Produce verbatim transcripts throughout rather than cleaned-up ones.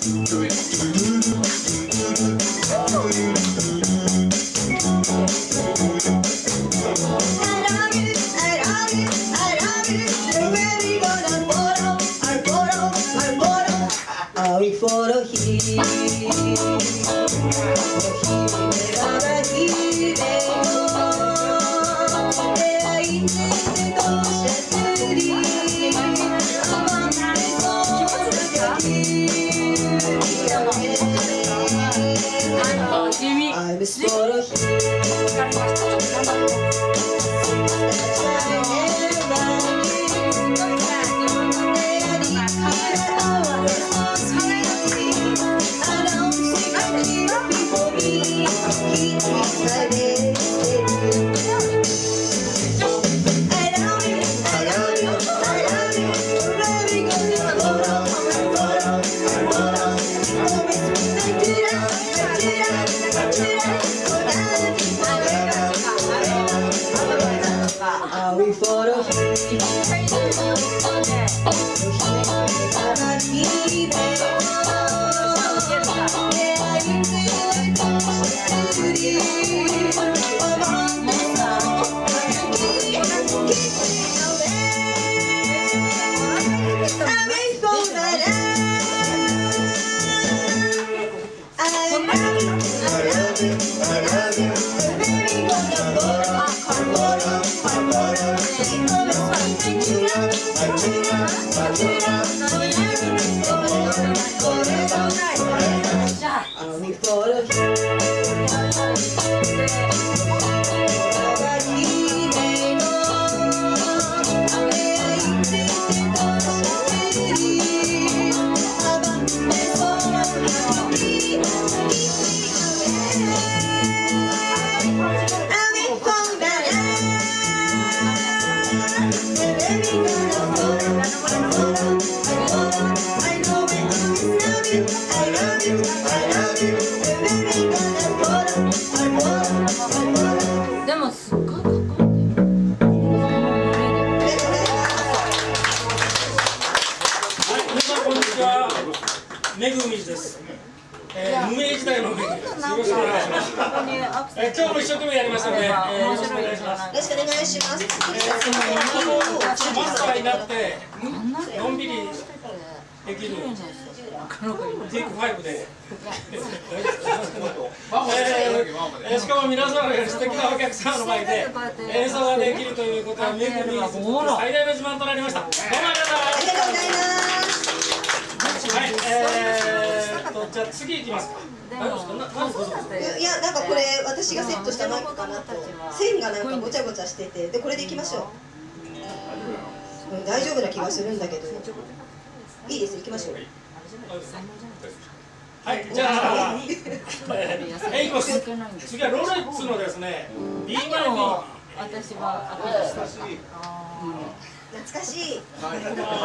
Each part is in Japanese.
しかも皆さんのように素敵なお客様の前で演奏ができるということはめぐみ最大の自慢となりました。どうもありがとうございます。はい、えーとじゃあ次いきますか。 いや、なんかこれ私がセットしたマイクかなと。線がなんかごちゃごちゃしてて、でこれでいきましょう。うん、大丈夫な気がするんだけど。いいです、行きましょう。 はい、じゃあ、えいきます。次はロレッツのですね、ビーマイビー。 私は懐かしい。 誰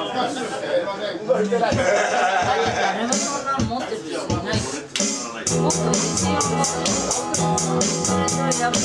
もそんなの持ってる人いないです。もっと自信を持って。それとやっぱ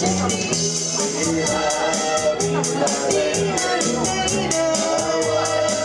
り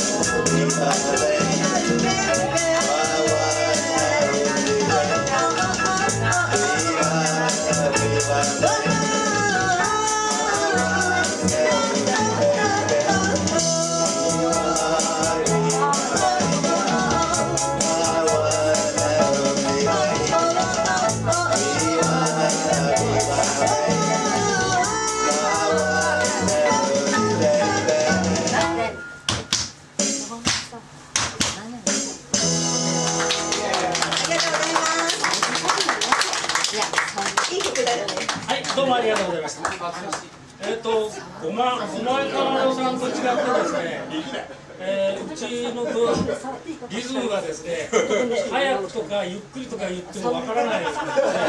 どうもありがとうございました。えっと、ごま、ごまえかのさんと違ってですね、えー、うちのドリズムがですね、早くとかゆっくりとか言ってもわからないので、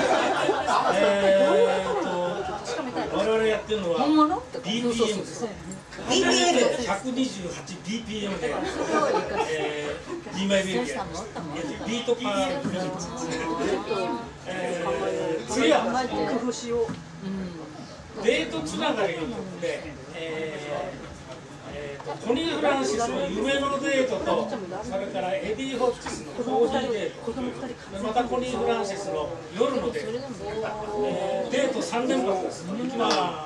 えーと、我々やってるのは ビーピーエム です。ひゃくにじゅうはちビーピーエム で、えー、ビーマイベイビーやります。ビートパークリズムですね。えー、次は工夫しよう。デートつながりの曲で、えーえー、とコニー・フランシスの夢のデートと、それからエディ・ホッチスのコーヒーデート、またコニー・フランシスの夜のデート、えー、デートさん連発です。いきます。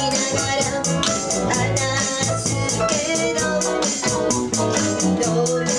Don't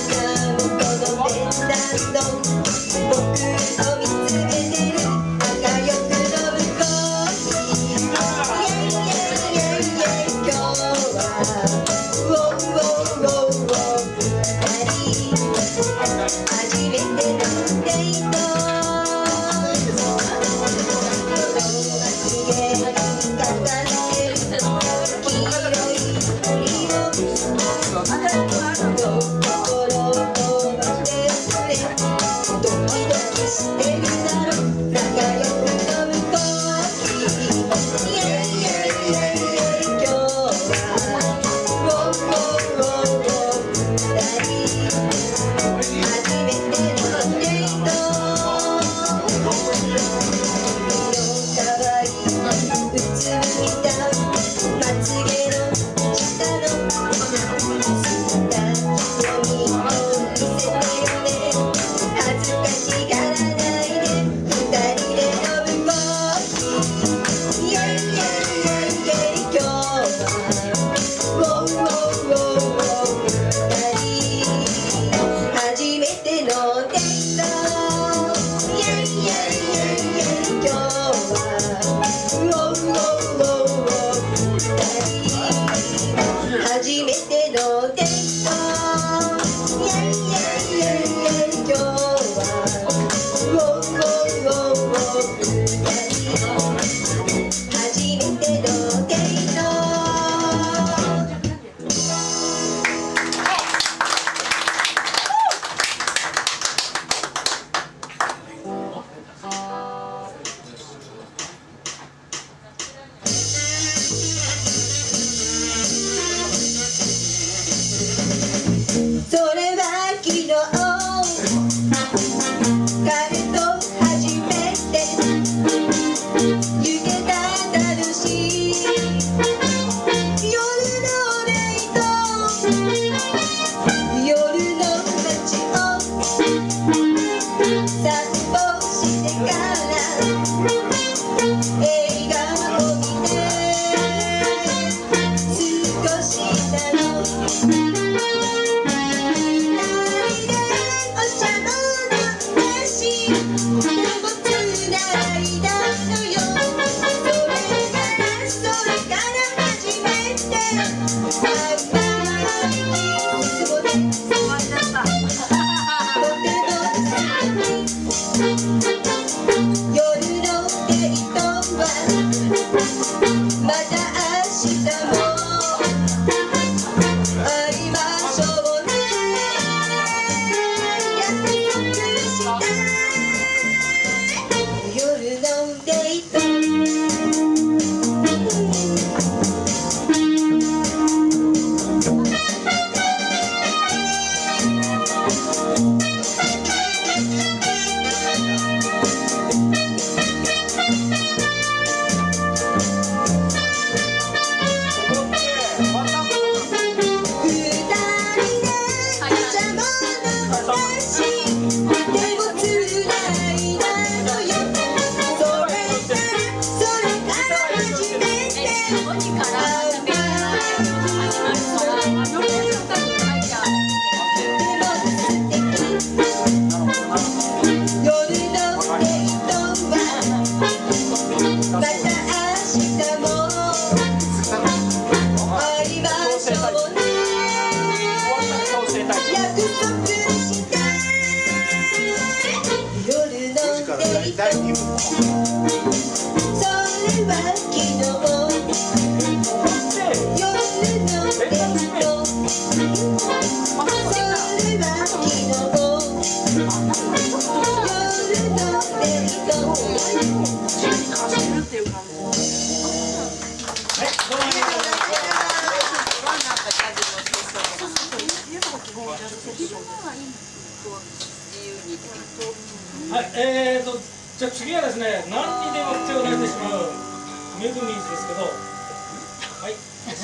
はい、えーと、じゃあ次はですね、何にでも手を出してしまうメグミンスですけど、はい。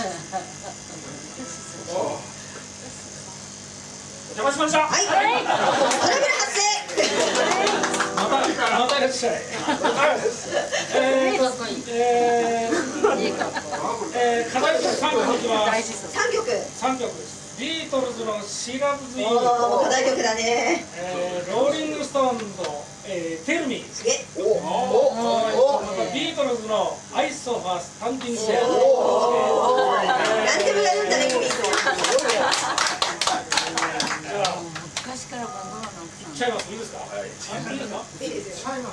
お邪魔しました。はい。トラブル発生。また、またいらっしゃい。えーと、えー、えー、課題曲さんきょくいきます。 さんきょく。 さんきょくです。ビートルズのシーラブズイー。 課題曲だね。 えー、ローリングストーンズのえー、テルミー。 おおビートルズのアイソファースタンディングチェア。 何でもやるんだね、君。 昔からバンドマンの奥さん。 いっちゃいます。いいですか。はい。いいですか。 いいですよ。 も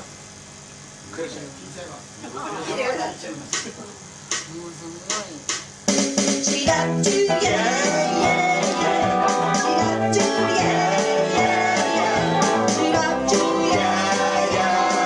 うすごい。 チラッチュヤーヤーヤーチラッチュヤーヤーヤーチラッチュヤーヤ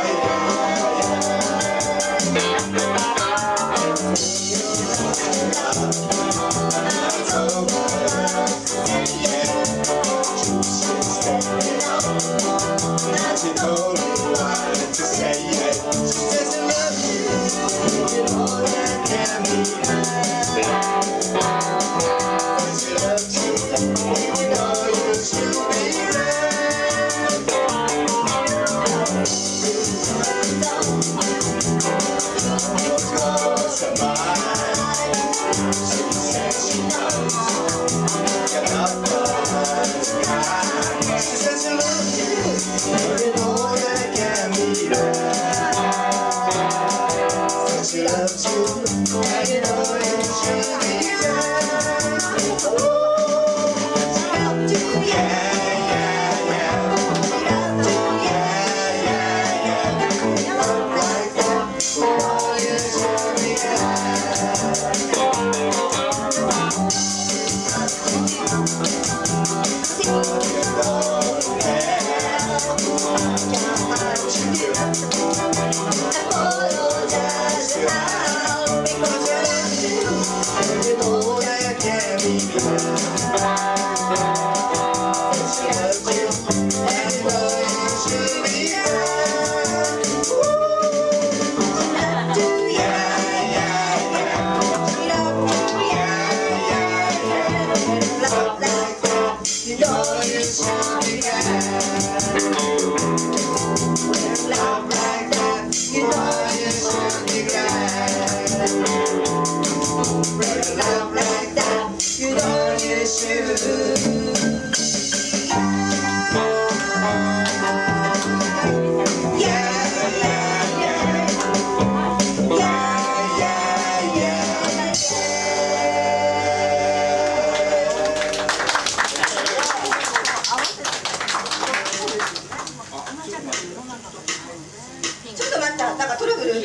ちょっと待った、なんかトラブル。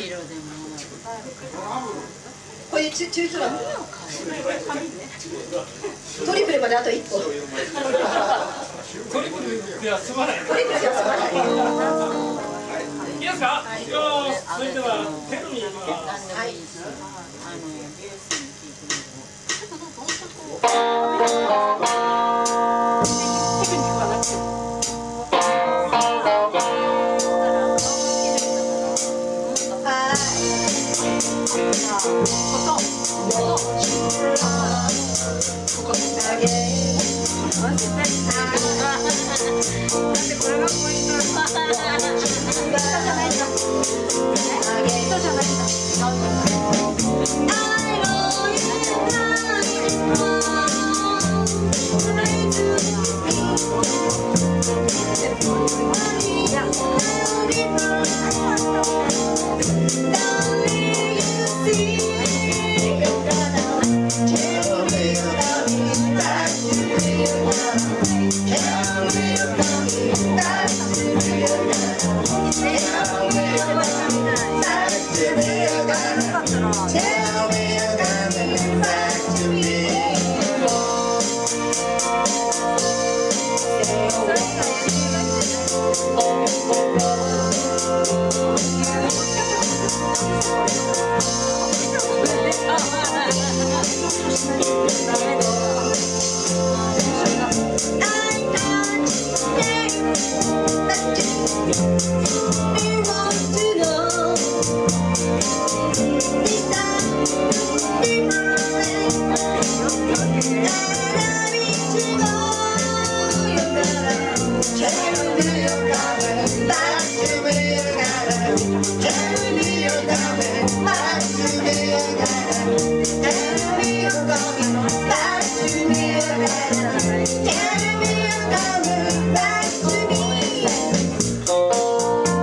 これ中中トラブル。トリプルまであと一歩。トリプルでは済まない。 トリプルでは済まない。 いいですか。よーし、それではテルミーが。 はい。 Tell me you're coming back to me.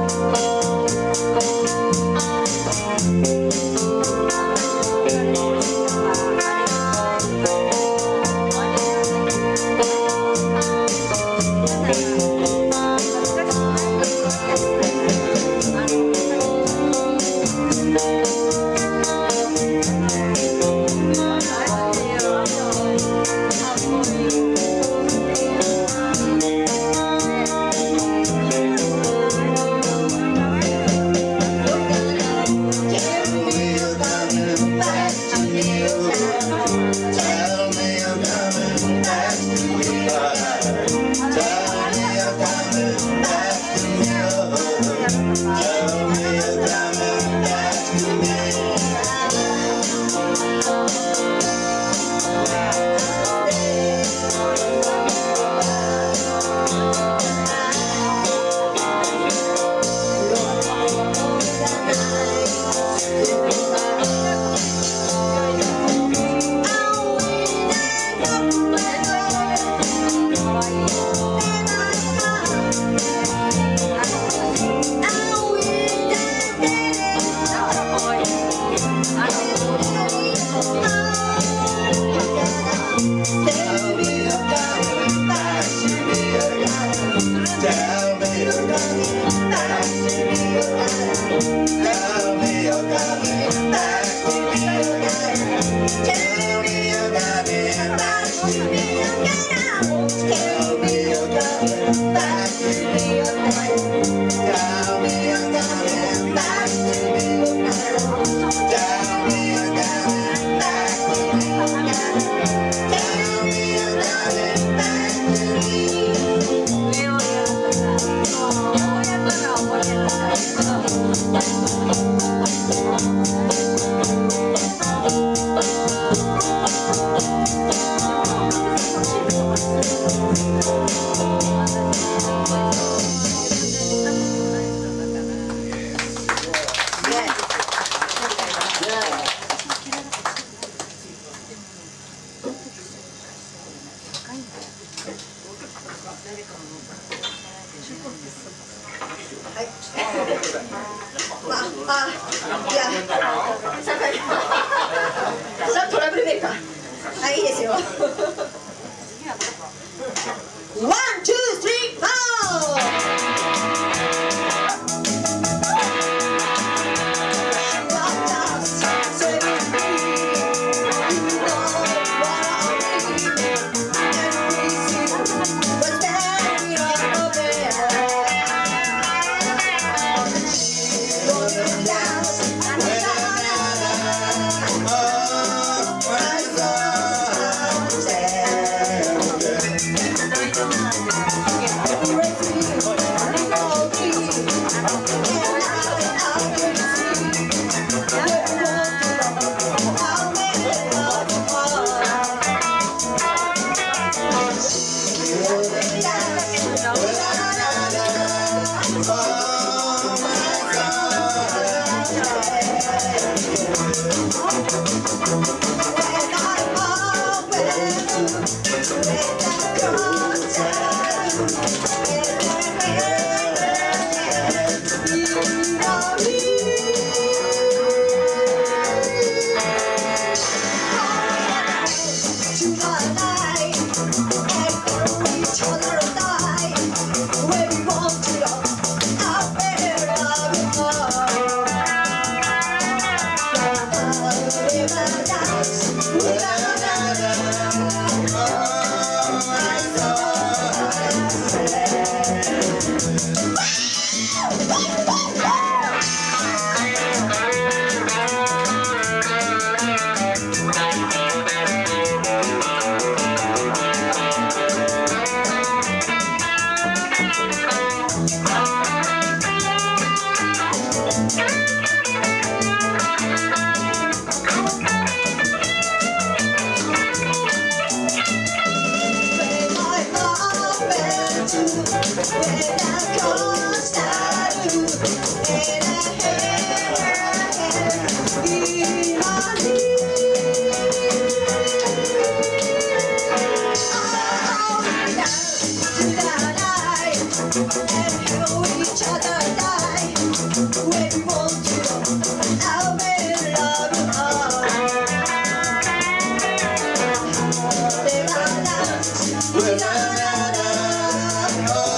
Oh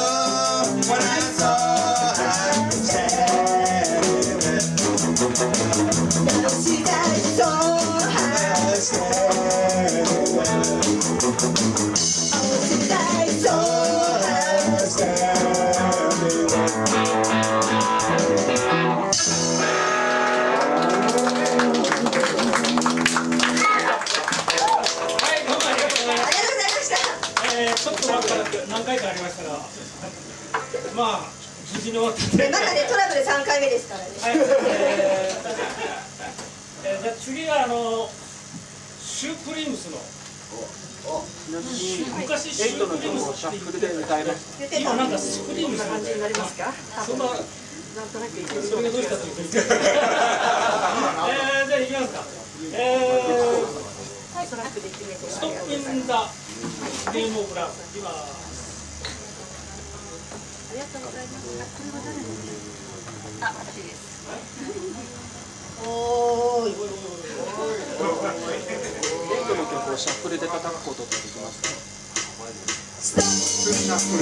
からまあ無事に終わったんでまだねトラブルさんかいめですからね。 はい、えーえー、じゃあ次はあのシュープリームスの昔シュープリームスって言って今なんかスプリームスの感じになりますか？そんななんとなくそれがどうしたということですか？えー、じゃあいきますか。えーストップインザゲームオブラブ今ありがとうございます。あ、私です。 おーい。 エンドの曲をシャッフルで叩くことってできますか？シャッフ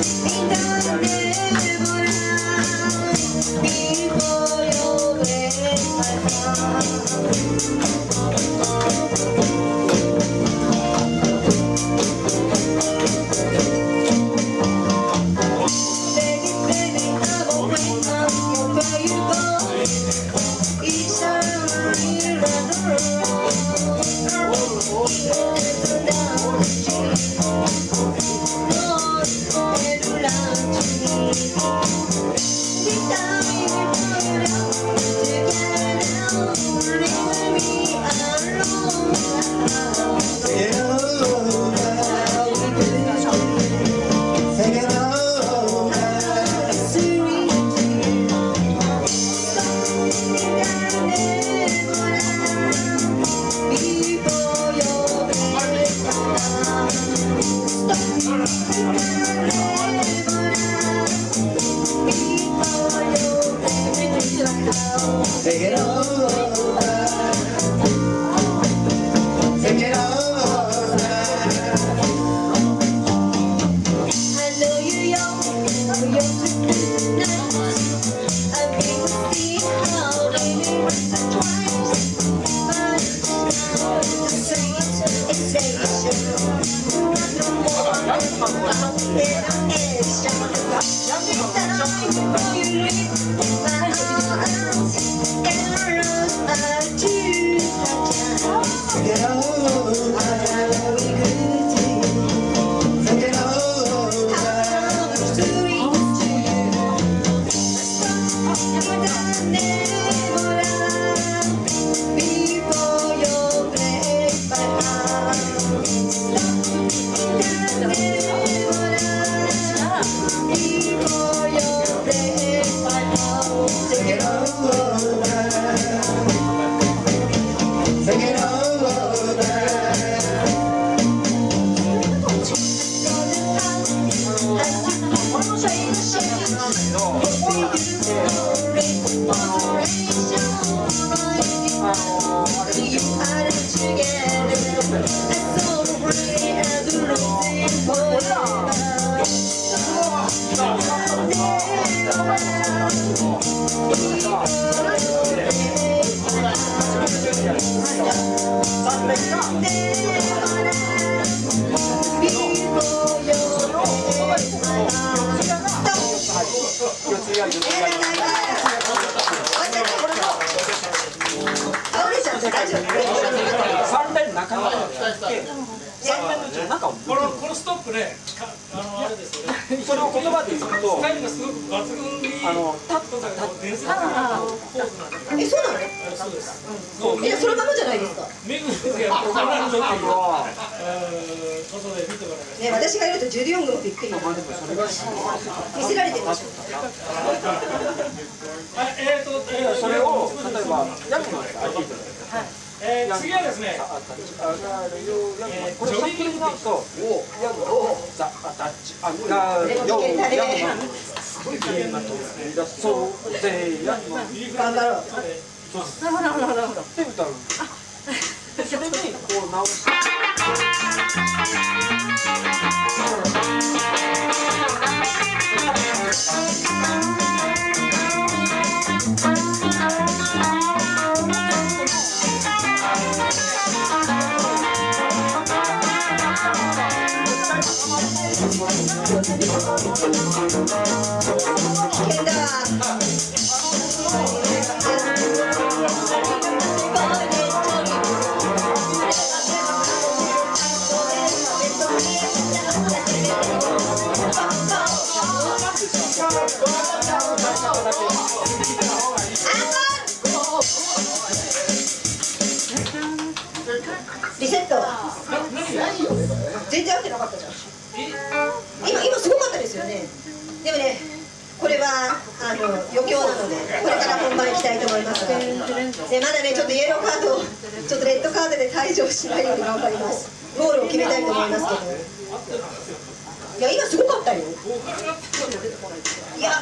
このこのストップね、あのあれですよね。 それを言葉で言うと、 スタイルがすごく抜群にあのタッ伝説的なポーズなんで。 え、そうなの？ そうです。 え、そのままじゃないですか。 メグがやってたらちょっとことで見てもらいます。 ね、私がいるとジュディオングもびっくり。見せられてるでしょ。 えっと、 それを例えばヤクのアーティスト。 えー、次はですね、 これシャッフルになると、ヤグザアタッチアガーヨーヤグマンそうでヤグマン頑張ろう。 そうなるほどなるほどって歌う。それにこう直して。 危険だ。 リセット。全然合ってなかったじゃん。今今すごかったですよね。でもね、これはあの余興なので、これから本番行きたいと思いますが、でまだねちょっとイエローカードをちょっとレッドカードで退場しないように頑張ります。ゴールを決めたいと思いますけど。いや今すごかったよ。いや。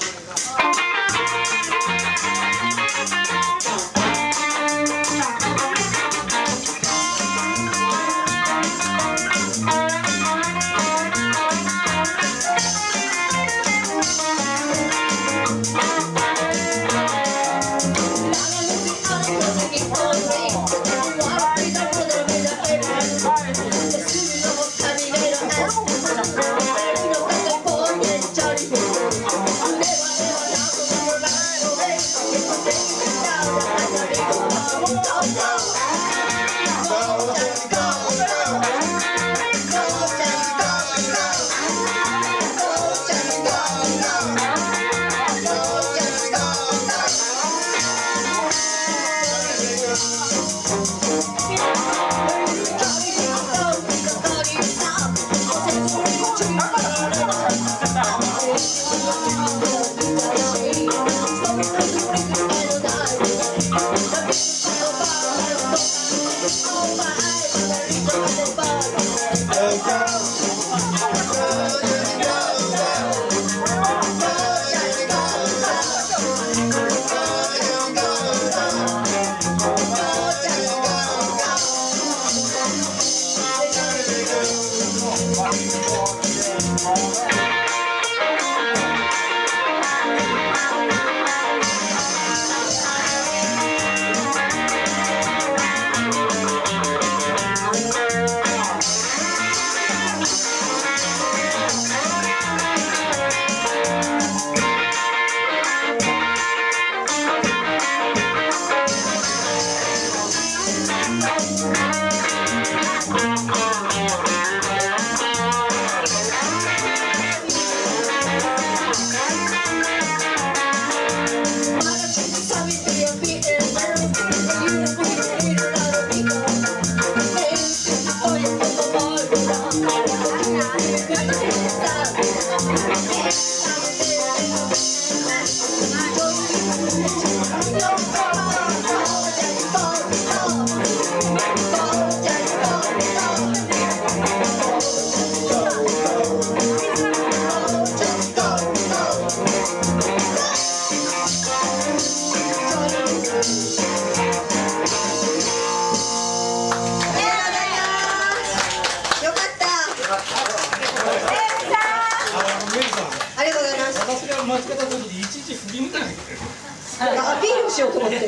間違った時にいちいち振り向かないでアピールをしようと思って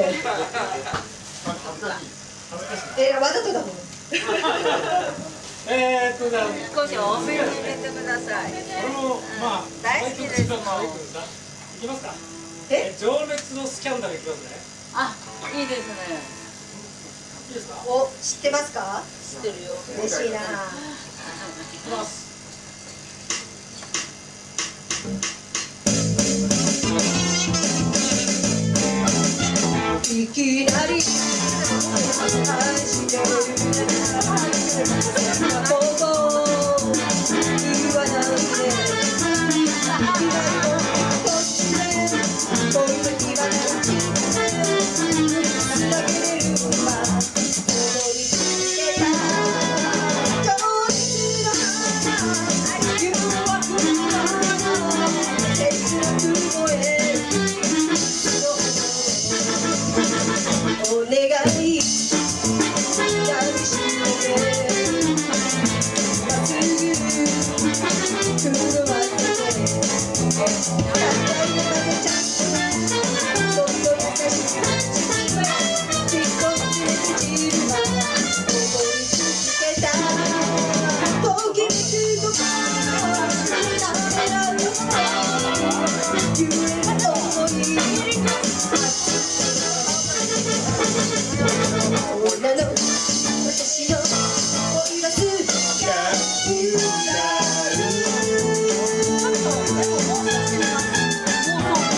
えー、わざとだもんえーっとじゃあ少し多めに入れてください。 これもまあ大好きですもん。 いきますか。 え情熱のスキャンダルいきますね。 あ、いいですね。 いいですか。 お、知ってますか？ 知ってるよ。 嬉しいな。 いきます。 いきなり愛してることを言わないで突然こういう時は何時つなげれるか思いつけた情熱の花誘惑の花切なく燃えるお願い、抱きしめてまっすぐ車ってたった今だけちゃんともっと優しくちっこくねじるわ思いつけたときめくとこためらう揺れた想い女の私の恋はスキャンダル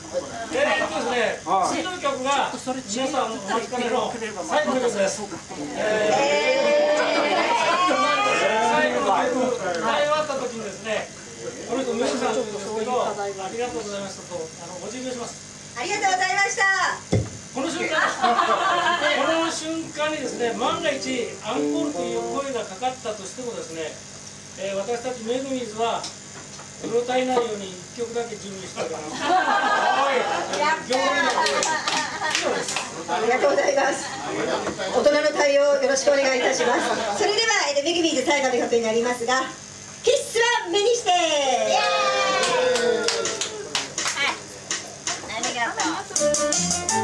えーっとですね、次の曲が皆さんお待ちかねの最後の曲です。えー、最後の曲歌い終わった時にですね、この人ミュージシャンなんですけど、ありがとうございましたとあのお辞儀をします。 ありがとうございました。 この瞬間、この瞬間にですね、万が一アンコールという声がかかったとしてもですね、えー、私たちメグミーズはうろたえないようにいっきょくだけ準備しております。 ありがとうございます。大人の対応よろしくお願いいたします。それではメグミーズ最後の曲になりますが、キッスは目にして。 ありがとう。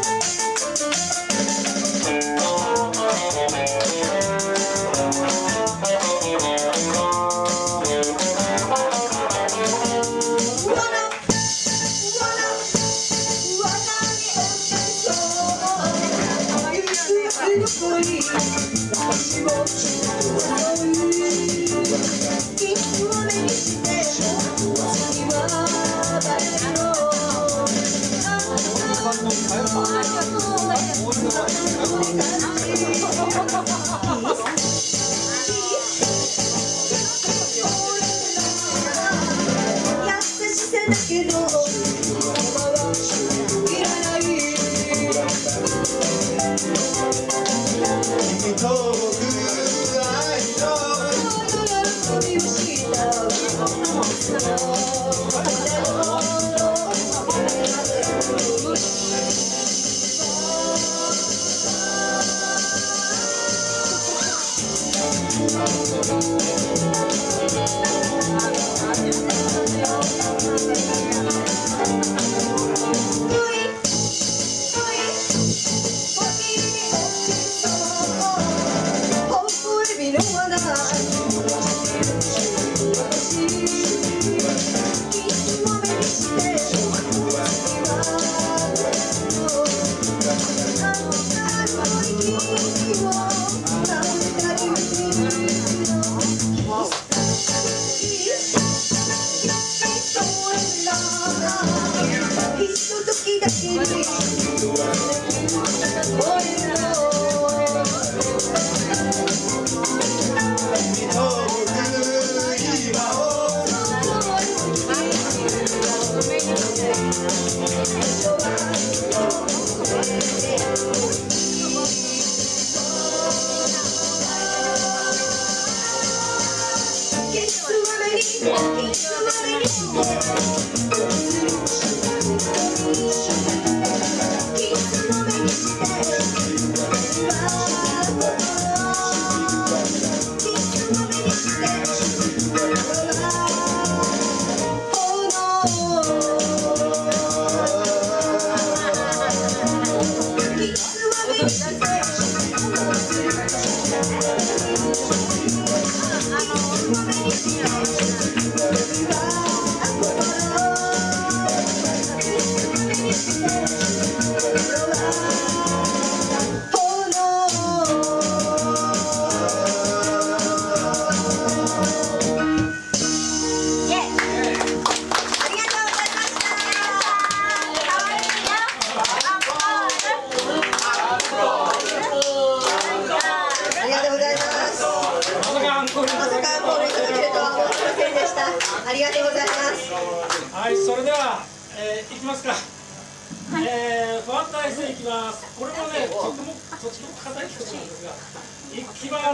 ありがとうございます。 はい、それでは、えー、いきますか。はい、えー、ファンタイスいきます。これもね、とてもとても硬い曲なんですが、いきます。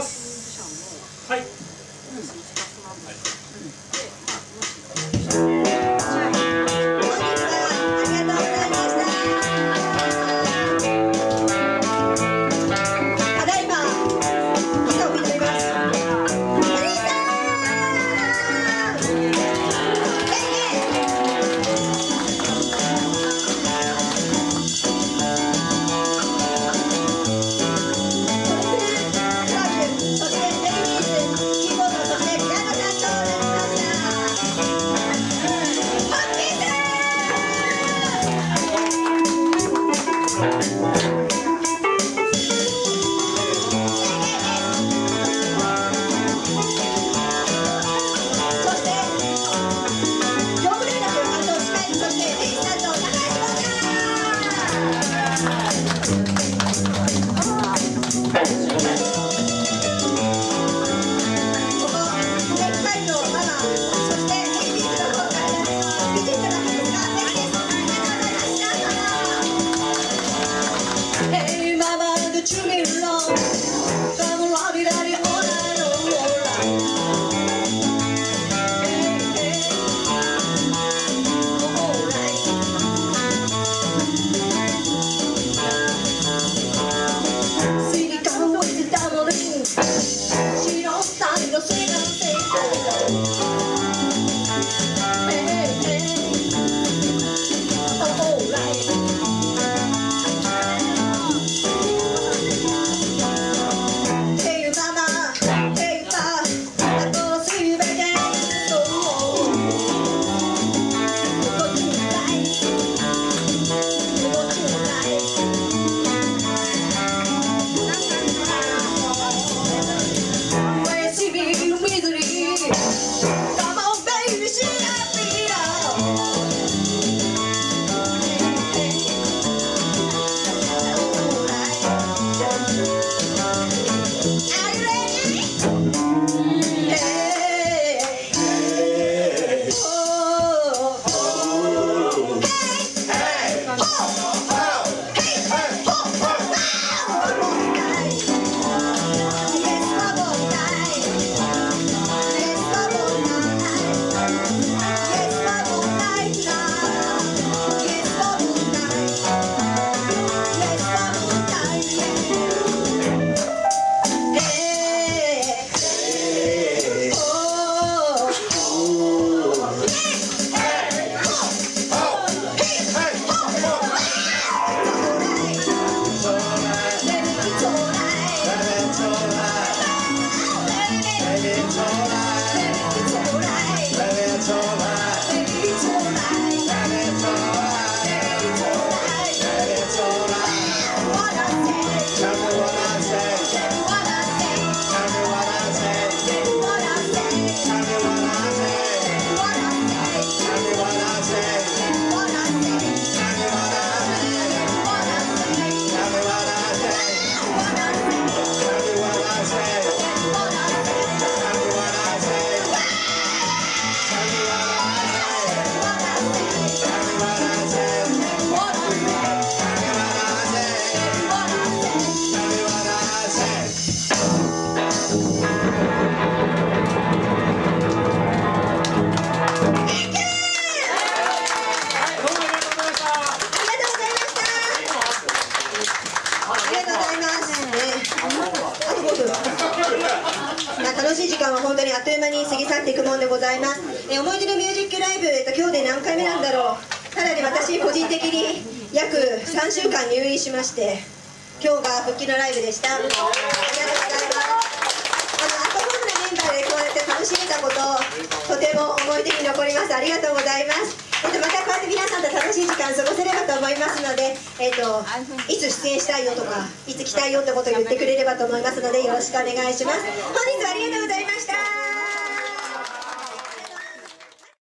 はい。 そして、 間は本当にあっという間に過ぎ去っていくもんでございます。えー、思い出のミュージックライブ、えー、と今日で何回目なんだろう。ただね、私個人的に約さんしゅうかん入院しまして、今日が復帰のライブでした。ありがとうございます。あのアットホームなメンバーでこうやって楽しめたこと、とても思い出に残ります。ありがとうございます。えっと、またこうやって皆さんと楽しい時間過ごせればと思いますので、えっと、いつ出演したいよとかいつ来たいよってことを言ってくれればと思いますので、よろしくお願いします。本日はありがとうございました。